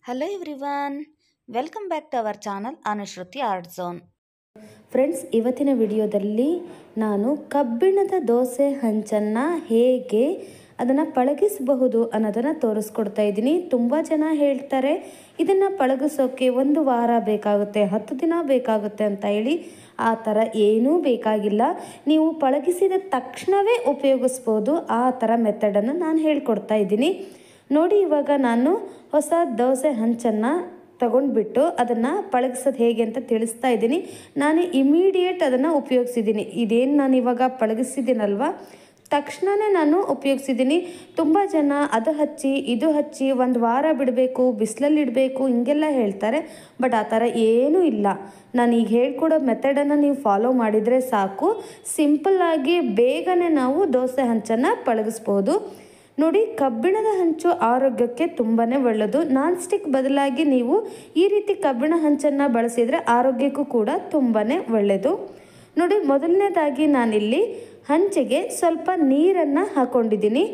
Hello everyone, welcome back to our channel Anushruti Art Zone. Friends, ಇವತ್ತಿನ ವಿಡಿಯೋದಲ್ಲಿ ನಾನು ಕಬ್ಬಿಣದ ದೋಸೆ ಹಂಚನ್ನು ಹೇಗೆ ಅದನ್ನು ಪಳಗಿಸಬಹುದು ಅನ್ನೋದನ್ನು ತೋರಿಸ್ಕೊಡ್ತಾ ಇದ್ದೀನಿ. ತುಂಬ ಜನ ಹೇಳ್ತಾರೆ ಇದನ್ನು ಪಳಗಿಸೋಕ್ಕೆ 1 ವಾರ ಬೇಕಾಗುತ್ತೆ, 10 ದಿನ ಬೇಕಾಗುತ್ತೆ ಅಂತ ಹೇಳಿ. ಆ ಥರ ಏನೂ ಬೇಕಾಗಿಲ್ಲ. ನೀವು ಪಳಗಿಸಿದ ತಕ್ಷಣವೇ ಉಪಯೋಗಿಸ್ಬೋದು. ಆ ಥರ ಮೆಥಡನ್ನು ನಾನು ಹೇಳ್ಕೊಡ್ತಾ ಇದ್ದೀನಿ ನೋಡಿ. ಇವಾಗ ನಾನು ಹೊಸ ದೋಸೆ ಹಂಚನ್ನು ತಗೊಂಡ್ಬಿಟ್ಟು ಅದನ್ನು ಪಳಗಿಸೋದು ಹೇಗೆ ಅಂತ ತಿಳಿಸ್ತಾ ಇದ್ದೀನಿ. ನಾನು ಇಮಿಡಿಯೇಟ್ ಅದನ್ನು ಉಪಯೋಗಿಸಿದ್ದೀನಿ. ಇದೇನು ನಾನು ಇವಾಗ ಪಳಗಿಸಿದ್ದೀನಲ್ವ, ತಕ್ಷಣವೇ ನಾನು ಉಪಯೋಗಿಸಿದ್ದೀನಿ. ತುಂಬ ಜನ ಅದು ಹಚ್ಚಿ ಇದು ಹಚ್ಚಿ 1 ವಾರ ಬಿಡಬೇಕು, ಬಿಸಿಲಲ್ಲಿ ಇಡಬೇಕು ಹಿಂಗೆಲ್ಲ ಹೇಳ್ತಾರೆ. ಬಟ್ ಆ ಥರ ಏನೂ ಇಲ್ಲ. ನಾನು ಈಗ ಹೇಳ್ಕೊಡೋ ಮೆಥಡನ್ನು ನೀವು ಫಾಲೋ ಮಾಡಿದರೆ ಸಾಕು. ಸಿಂಪಲ್ಲಾಗಿ ಬೇಗನೆ ನಾವು ದೋಸೆ ಹಂಚನ್ನು ಪಳಗಿಸ್ಬೋದು ನೋಡಿ. ಕಬ್ಬಿಣದ ಹಂಚು ಆರೋಗ್ಯಕ್ಕೆ ತುಂಬಾ ಒಳ್ಳೆಯದು. ನಾನ್ ಸ್ಟಿಕ್ ಬದಲಾಗಿ ನೀವು ಈ ರೀತಿ ಕಬ್ಬಿಣ ಹಂಚನ್ನು ಬಳಸಿದರೆ ಆರೋಗ್ಯಕ್ಕೂ ಕೂಡ ತುಂಬಾ ಒಳ್ಳೆಯದು ನೋಡಿ. ಮೊದಲನೇದಾಗಿ ನಾನಿಲ್ಲಿ ಹಂಚಿಗೆ ಸ್ವಲ್ಪ ನೀರನ್ನು ಹಾಕ್ಕೊಂಡಿದ್ದೀನಿ.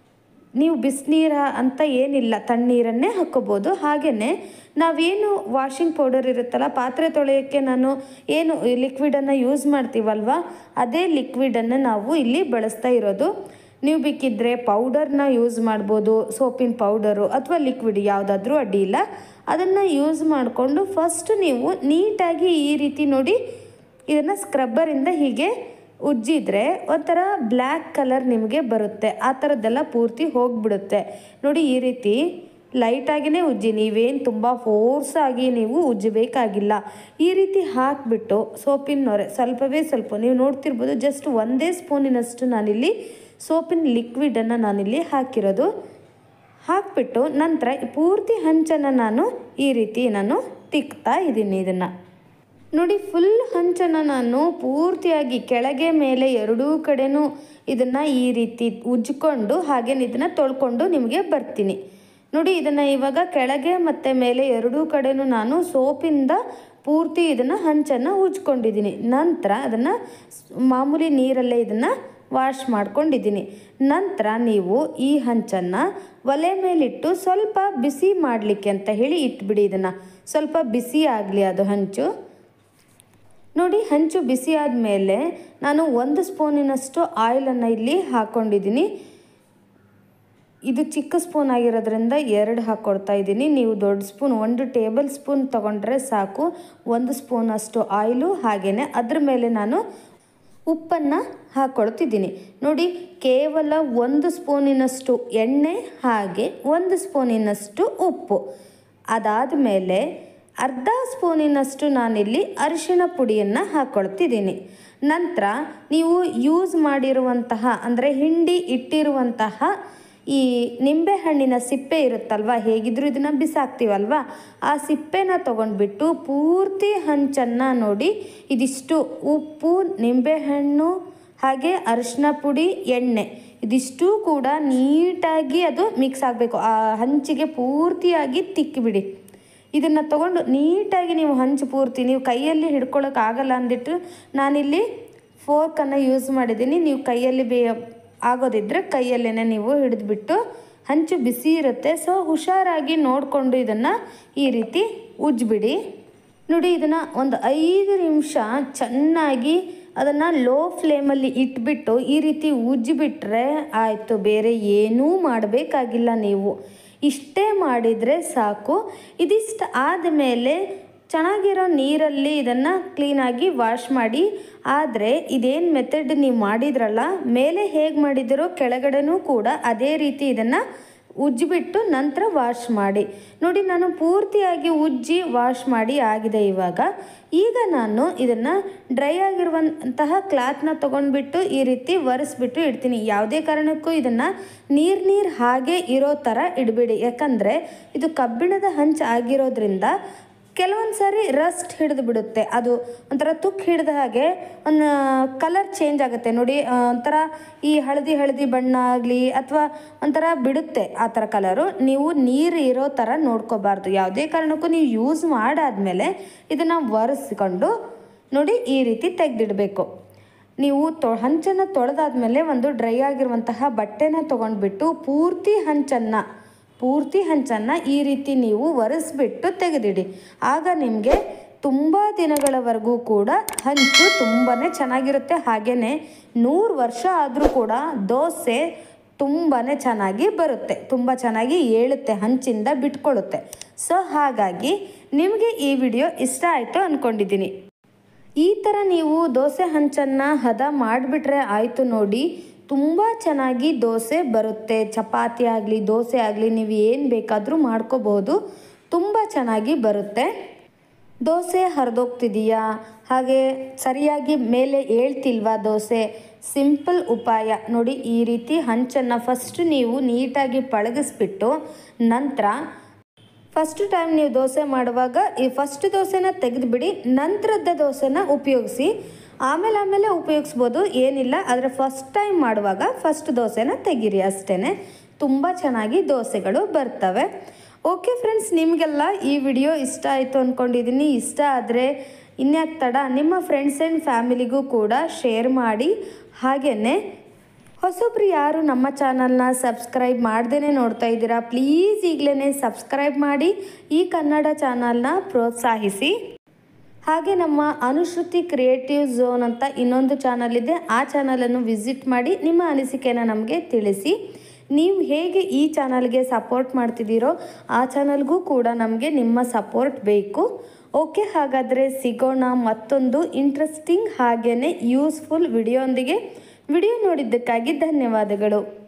ನೀವು ಬಿಸಿನೀರು ಅಂತ ಏನಿಲ್ಲ, ತಣ್ಣೀರನ್ನೇ ಹಾಕ್ಕೋಬೋದು. ಹಾಗೆಯೇ ನಾವೇನು ವಾಷಿಂಗ್ ಪೌಡರ್ ಇರುತ್ತಲ್ಲ, ಪಾತ್ರೆ ತೊಳೆಯೋಕ್ಕೆ ನಾನು ಏನು ಲಿಕ್ವಿಡನ್ನು ಯೂಸ್ ಮಾಡ್ತೀವಲ್ವ, ಅದೇ ಲಿಕ್ವಿಡನ್ನು ನಾವು ಇಲ್ಲಿ ಬಳಸ್ತಾ ಇರೋದು. ನೀವು ಬೇಕಿದ್ದರೆ ಪೌಡರ್ನ ಯೂಸ್ ಮಾಡ್ಬೋದು, ಸೋಪಿನ ಪೌಡರು ಅಥವಾ ಲಿಕ್ವಿಡ್ ಯಾವುದಾದ್ರೂ ಅಡ್ಡಿ ಇಲ್ಲ. ಅದನ್ನು ಯೂಸ್ ಮಾಡಿಕೊಂಡು ಫಸ್ಟ್ ನೀವು ನೀಟಾಗಿ ಈ ರೀತಿ ನೋಡಿ ಇದನ್ನು ಸ್ಕ್ರಬ್ಬರಿಂದ ಹೀಗೆ ಉಜ್ಜಿದ್ರೆ ಒಂಥರ ಬ್ಲ್ಯಾಕ್ ಕಲರ್ ನಿಮಗೆ ಬರುತ್ತೆ. ಆ ಥರದ್ದೆಲ್ಲ ಪೂರ್ತಿ ಹೋಗಿಬಿಡುತ್ತೆ ನೋಡಿ. ಈ ರೀತಿ ಲೈಟಾಗಿಯೇ ಉಜ್ಜಿ, ನೀವೇನು ತುಂಬ ಫೋರ್ಸಾಗಿ ನೀವು ಉಜ್ಜಬೇಕಾಗಿಲ್ಲ. ಈ ರೀತಿ ಹಾಕಿಬಿಟ್ಟು ಸೋಪಿನ ನೊರೆ ಸ್ವಲ್ಪವೇ ಸ್ವಲ್ಪ ನೀವು ನೋಡ್ತಿರ್ಬೋದು, ಜಸ್ಟ್ 1 ಸ್ಪೂನಿನಷ್ಟು ನಾನಿಲ್ಲಿ ಸೋಪಿನ ಲಿಕ್ವಿಡನ್ನು ನಾನಿಲ್ಲಿ ಹಾಕಿರೋದು. ಹಾಕಿಬಿಟ್ಟು ನಂತರ ಪೂರ್ತಿ ಹಂಚನ್ನು ನಾನು ಈ ರೀತಿ ತಿಕ್ತಾ ಇದ್ದೀನಿ. ಇದನ್ನು ನೋಡಿ, ಫುಲ್ ಹಂಚನ್ನು ನಾನು ಪೂರ್ತಿಯಾಗಿ ಕೆಳಗೆ ಮೇಲೆ ಎರಡೂ ಕಡೆನೂ ಇದನ್ನು ಈ ರೀತಿ ಉಜ್ಜಿಕೊಂಡು ಹಾಗೆ ಇದನ್ನು ತೊಳ್ಕೊಂಡು ನಿಮಗೆ ಬರ್ತೀನಿ ನೋಡಿ. ಇದನ್ನು ಇವಾಗ ಕೆಳಗೆ ಮತ್ತು ಮೇಲೆ ಎರಡೂ ಕಡೆನೂ ನಾನು ಸೋಪಿಂದ ಪೂರ್ತಿ ಇದನ್ನು ಹಂಚನ್ನು ಉಜ್ಕೊಂಡಿದ್ದೀನಿ. ನಂತರ ಅದನ್ನು ಮಾಮೂಲಿ ನೀರಲ್ಲೇ ಇದನ್ನು ವಾಶ್ ಮಾಡ್ಕೊಂಡಿದ್ದೀನಿ. ನಂತರ ನೀವು ಈ ಹಂಚನ್ನು ಒಲೆ ಮೇಲಿಟ್ಟು ಸ್ವಲ್ಪ ಬಿಸಿ ಮಾಡಲಿಕ್ಕೆ ಅಂತ ಹೇಳಿ ಇಟ್ಬಿಡಿ. ಇದನ್ನು ಸ್ವಲ್ಪ ಬಿಸಿ ಆಗಲಿ ಅದು ಹಂಚು ನೋಡಿ. ಹಂಚು ಬಿಸಿ ಆದಮೇಲೆ ನಾನು 1 ಸ್ಪೂನಿನಷ್ಟು ಆಯಿಲನ್ನು ಇಲ್ಲಿ ಹಾಕ್ಕೊಂಡಿದ್ದೀನಿ. ಇದು ಚಿಕ್ಕ ಸ್ಪೂನ್ ಆಗಿರೋದ್ರಿಂದ 2 ಹಾಕ್ಕೊಡ್ತಾ ಇದ್ದೀನಿ. ನೀವು ದೊಡ್ಡ ಸ್ಪೂನ್ 1 ಟೇಬಲ್ ಸ್ಪೂನ್ ತೊಗೊಂಡ್ರೆ ಸಾಕು. 1 ಸ್ಪೂನಷ್ಟು ಆಯಿಲು, ಹಾಗೆಯೇ ಅದ್ರ ಮೇಲೆ ನಾನು ಉಪ್ಪನ್ನು ಹಾಕ್ಕೊಳ್ತಿದ್ದೀನಿ ನೋಡಿ. ಕೇವಲ 1 ಸ್ಪೂನಿನಷ್ಟು ಎಣ್ಣೆ ಹಾಗೆ 1 ಸ್ಪೂನಿನಷ್ಟು ಉಪ್ಪು. ಅದಾದಮೇಲೆ ಅರ್ಧ ಸ್ಪೂನಿನಷ್ಟು ನಾನಿಲ್ಲಿ ಅರಿಶಿಣ ಪುಡಿಯನ್ನು ಹಾಕ್ಕೊಳ್ತಿದ್ದೀನಿ. ನಂತರ ನೀವು ಯೂಸ್ ಮಾಡಿರುವಂತಹ ಅಂದರೆ ಹಿಂಡಿ ಇಟ್ಟಿರುವಂತಹ ಈ ನಿಂಬೆಹಣ್ಣಿನ ಸಿಪ್ಪೆ ಇರುತ್ತಲ್ವ, ಹೇಗಿದ್ರೂ ಇದನ್ನು ಬಿಸಾಕ್ತೀವಲ್ವ, ಆ ಸಿಪ್ಪೆನ ತೊಗೊಂಡ್ಬಿಟ್ಟು ಪೂರ್ತಿ ಹಂಚನ್ನು ನೋಡಿ ಇದಿಷ್ಟು ಉಪ್ಪು, ನಿಂಬೆಹಣ್ಣು ಹಾಗೆ ಅರಿಶಿನ ಪುಡಿ, ಎಣ್ಣೆ ಇದಿಷ್ಟು ಕೂಡ ನೀಟಾಗಿ ಅದು ಮಿಕ್ಸ್ ಆಗಬೇಕು. ಆ ಹಂಚಿಗೆ ಪೂರ್ತಿಯಾಗಿ ತಿಕ್ಕಿಬಿಡಿ. ಇದನ್ನು ತೊಗೊಂಡು ನೀಟಾಗಿ ನೀವು ಹಂಚು ಪೂರ್ತಿ ನೀವು ಕೈಯಲ್ಲಿ ಹಿಡ್ಕೊಳ್ಳೋಕ್ಕಾಗಲ್ಲ ಅಂದ್ಬಿಟ್ಟು ನಾನಿಲ್ಲಿ ಫೋರ್ಕನ್ನು ಯೂಸ್ ಮಾಡಿದ್ದೀನಿ. ನೀವು ಕೈಯಲ್ಲಿ ಆಗೋದಿದ್ದರೆ ಕೈಯಲ್ಲೇ ನೀವು ಹಿಡಿದ್ಬಿಟ್ಟು, ಹಂಚು ಬಿಸಿ ಇರುತ್ತೆ, ಸೊ ಹುಷಾರಾಗಿ ನೋಡಿಕೊಂಡು ಇದನ್ನು ಈ ರೀತಿ ಉಜ್ಜಿಬಿಡಿ ನೋಡಿ. ಇದನ್ನು ಒಂದು 5 ನಿಮಿಷ ಚೆನ್ನಾಗಿ ಅದನ್ನು ಲೋ ಫ್ಲೇಮಲ್ಲಿ ಇಟ್ಬಿಟ್ಟು ಈ ರೀತಿ ಉಜ್ಜಿಬಿಟ್ರೆ ಆಯಿತು. ಬೇರೆ ಏನೂ ಮಾಡಬೇಕಾಗಿಲ್ಲ. ನೀವು ಇಷ್ಟೇ ಮಾಡಿದರೆ ಸಾಕು. ಇದಿಷ್ಟು ಆದಮೇಲೆ ಚೆನ್ನಾಗಿರೋ ನೀರಲ್ಲಿ ಇದನ್ನು ಕ್ಲೀನಾಗಿ ವಾಶ್ ಮಾಡಿ. ಆದರೆ ಇದೇನು ಮೆಥಡ್ ನೀವು ಮಾಡಿದ್ರಲ್ಲ, ಮೇಲೆ ಹೇಗೆ ಮಾಡಿದಿರೋ ಕೆಳಗಡೆನೂ ಕೂಡ ಅದೇ ರೀತಿ ಇದನ್ನು ಉಜ್ಜಿಬಿಟ್ಟು ನಂತರ ವಾಶ್ ಮಾಡಿ ನೋಡಿ. ನಾನು ಪೂರ್ತಿಯಾಗಿ ಉಜ್ಜಿ ವಾಶ್ ಮಾಡಿ ಆಗಿದೆ. ಈಗ ನಾನು ಇದನ್ನು ಡ್ರೈ ಆಗಿರುವಂತಹ ಕ್ಲಾತ್ನ ತೊಗೊಂಡ್ಬಿಟ್ಟು ಈ ರೀತಿ ಒರೆಸ್ಬಿಟ್ಟು ಇಡ್ತೀನಿ. ಯಾವುದೇ ಕಾರಣಕ್ಕೂ ಇದನ್ನು ನೀರು ಹಾಗೆ ಇರೋ ಥರ ಇಡಬೇಡಿ. ಯಾಕಂದರೆ ಇದು ಕಬ್ಬಿಣದ ಹಂಚು ಆಗಿರೋದ್ರಿಂದ ಕೆಲವೊಂದು ಸಾರಿ ರಸ್ಟ್ ಹಿಡಿದು ಬಿಡುತ್ತೆ. ಅದು ಒಂಥರ ತುಕ್ಕು ಹಿಡಿದ ಹಾಗೆ ಒಂದು ಕಲರ್ ಚೇಂಜ್ ಆಗುತ್ತೆ ನೋಡಿ. ಒಂಥರ ಈ ಹಳದಿ ಬಣ್ಣ ಆಗಲಿ ಅಥವಾ ಒಂಥರ ಬಿಡುತ್ತೆ ಆ ಥರ ಕಲರು. ನೀವು ನೀರು ಇರೋ ಥರ ನೋಡ್ಕೋಬಾರ್ದು. ಯಾವುದೇ ಕಾರಣಕ್ಕೂ ನೀವು ಯೂಸ್ ಮಾಡಾದಮೇಲೆ ಇದನ್ನು ಒರೆಸ್ಕೊಂಡು ನೋಡಿ ಈ ರೀತಿ ತೆಗೆದಿಡಬೇಕು. ನೀವು ಹಂಚನ್ನು ತೊಳೆದಾದ್ಮೇಲೆ ಒಂದು ಡ್ರೈ ಆಗಿರುವಂತಹ ಬಟ್ಟೆನ ತೊಗೊಂಡ್ಬಿಟ್ಟು ಪೂರ್ತಿ ಹಂಚನ್ನು ಪೂರ್ತಿ ಹಂಚನ್ನು ಈ ರೀತಿ ನೀವು ಒರೆಸ್ಬಿಟ್ಟು ತೆಗೆದಿಡಿ. ಆಗ ನಿಮಗೆ ತುಂಬ ದಿನಗಳವರೆಗೂ ಕೂಡ ಹಂಚು ತುಂಬಾ ಚೆನ್ನಾಗಿರುತ್ತೆ. ಹಾಗೆಯೇ 100 ವರ್ಷ ಆದರೂ ಕೂಡ ದೋಸೆ ತುಂಬಾ ಚೆನ್ನಾಗಿ ಬರುತ್ತೆ, ತುಂಬ ಚೆನ್ನಾಗಿ ಏಳುತ್ತೆ, ಹಂಚಿಂದ ಬಿಟ್ಕೊಳ್ಳುತ್ತೆ. ಸೊ ಹಾಗಾಗಿ ನಿಮಗೆ ಈ ವಿಡಿಯೋ ಇಷ್ಟ ಆಯಿತು ಅಂದ್ಕೊಂಡಿದ್ದೀನಿ. ಈ ಥರ ನೀವು ದೋಸೆ ಹಂಚನ್ನು ಹದ ಮಾಡಿಬಿಟ್ರೆ ಆಯಿತು ನೋಡಿ, ತುಂಬ ಚೆನ್ನಾಗಿ ದೋಸೆ ಬರುತ್ತೆ. ಚಪಾತಿ ಆಗಲಿ ದೋಸೆ ಆಗಲಿ ನೀವು ಏನು ಬೇಕಾದರೂ ಮಾಡ್ಕೋಬಹುದು, ತುಂಬ ಚೆನ್ನಾಗಿ ಬರುತ್ತೆ. ದೋಸೆ ಹರಿದೋಗ್ತಿದೆಯಾ, ಹಾಗೆ ಸರಿಯಾಗಿ ಮೇಲೆ ಏಳ್ತಿಲ್ವಾ ದೋಸೆ, ಸಿಂಪಲ್ ಉಪಾಯ ನೋಡಿ. ಈ ರೀತಿ ಹಂಚನ್ನು ಫಸ್ಟ್ ನೀವು ನೀಟಾಗಿ ಪಳಗಿಸ್ಬಿಟ್ಟು ನಂತರ ಫಸ್ಟ್ ಟೈಮ್ ನೀವು ದೋಸೆ ಮಾಡುವಾಗ ಈ ಫಸ್ಟ್ ದೋಸೆನ ತೆಗೆದುಬಿಡಿ, ನಂತರದ ದೋಸೆನ ಉಪಯೋಗಿಸಿ. ಆಮೇಲೆ ಉಪಯೋಗಿಸ್ಬೋದು, ಏನಿಲ್ಲ. ಆದರೆ ಫಸ್ಟ್ ಟೈಮ್ ಮಾಡುವಾಗ ಫಸ್ಟ್ ದೋಸೆನ ತೆಗೀರಿ ಅಷ್ಟೇ, ತುಂಬ ಚೆನ್ನಾಗಿ ದೋಸೆಗಳು ಬರ್ತವೆ. ಓಕೆ ಫ್ರೆಂಡ್ಸ್, ನಿಮಗೆಲ್ಲ ಈ ವಿಡಿಯೋ ಇಷ್ಟ ಆಯಿತು ಅಂದ್ಕೊಂಡಿದ್ದೀನಿ. ಇಷ್ಟ ಆದರೆ ಇನ್ಯಾಕೆ ತಡ, ನಿಮ್ಮ ಫ್ರೆಂಡ್ಸ್ ಆ್ಯಂಡ್ ಫ್ಯಾಮಿಲಿಗೂ ಕೂಡ ಶೇರ್ ಮಾಡಿ. ಹಾಗೆಯೇ ಹೊಸಬ್ರು ಯಾರು ನಮ್ಮ ಚಾನಲ್ನ ಸಬ್ಸ್ಕ್ರೈಬ್ ಮಾಡ್ದೇ ನೋಡ್ತಾ ಇದ್ದೀರಾ, ಪ್ಲೀಸ್ ಈಗಲೇ ಸಬ್ಸ್ಕ್ರೈಬ್ ಮಾಡಿ ಈ ಕನ್ನಡ ಚಾನಲ್ನ ಪ್ರೋತ್ಸಾಹಿಸಿ. ಹಾಗೆ ನಮ್ಮ ಅನುಶ್ರುತಿ ಕ್ರಿಯೇಟಿವ್ ಝೋನ್ ಅಂತ ಇನ್ನೊಂದು ಚಾನಲ್ ಇದೆ, ಆ ಚಾನಲನ್ನು ವಿಸಿಟ್ ಮಾಡಿ ನಿಮ್ಮ ಅನಿಸಿಕೆನ ನಮಗೆ ತಿಳಿಸಿ. ನೀವು ಹೇಗೆ ಈ ಚಾನಲ್ಗೆ ಸಪೋರ್ಟ್ ಮಾಡ್ತಿದ್ದೀರೋ ಆ ಚಾನಲ್ಗೂ ಕೂಡ ನಮಗೆ ನಿಮ್ಮ ಸಪೋರ್ಟ್ ಬೇಕು. ಓಕೆ, ಹಾಗಾದರೆ ಸಿಗೋಣ ಮತ್ತೊಂದು ಇಂಟ್ರೆಸ್ಟಿಂಗ್ ಹಾಗೆಯೇ ಯೂಸ್ಫುಲ್ ವಿಡಿಯೋ ಒಂದಿಗೆ. ವಿಡಿಯೋ ನೋಡಿದ್ದಕ್ಕಾಗಿ ಧನ್ಯವಾದಗಳು.